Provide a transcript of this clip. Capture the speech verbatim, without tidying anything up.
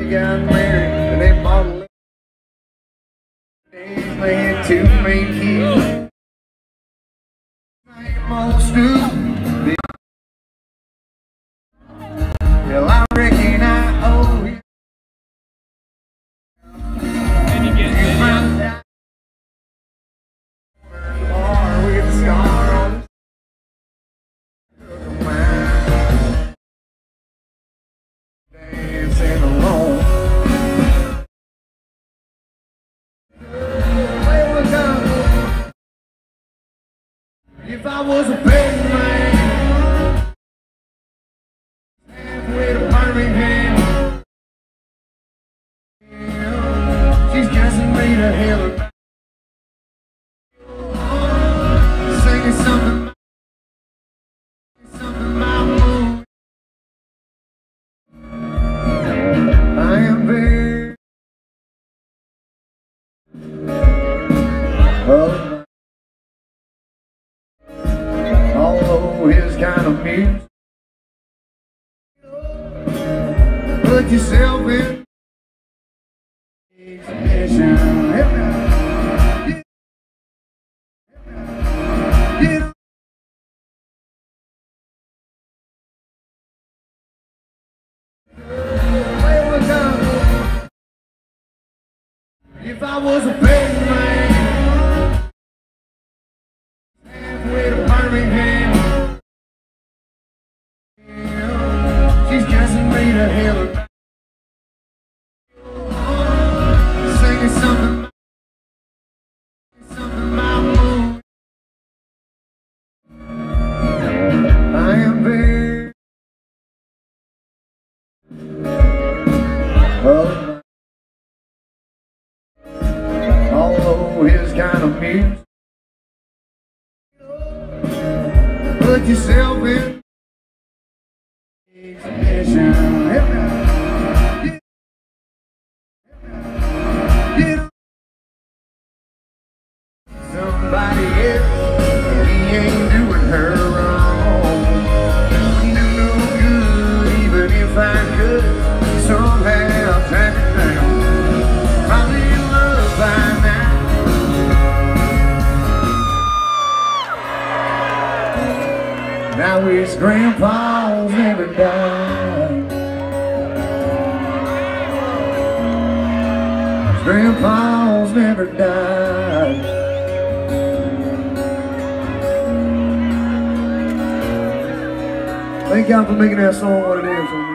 They got married and they bought a little. They had two main kids. Same old stupid. Well, I reckon I owe you. And you get it. Or with a scar on dancing alone. If I was a betting man, halfway to Birmingham, she's guessing me to hell. Singing something, something my mood. I am very oh. Although his kind of music, put yourself in ignition. Get, get, if I was a betting man, halfway to Birmingham, she's guessing me to hell. Singing something, something my mood. I am very oh. Although his kind of music, put yourself in ignition. Get, get somebody else, he ain't doing her wrong. Do no good, even if I could somehow track it down. Probably in love by now. Now his grandpa's never died. His grandpa's never died. Thank y'all for making that song what it is.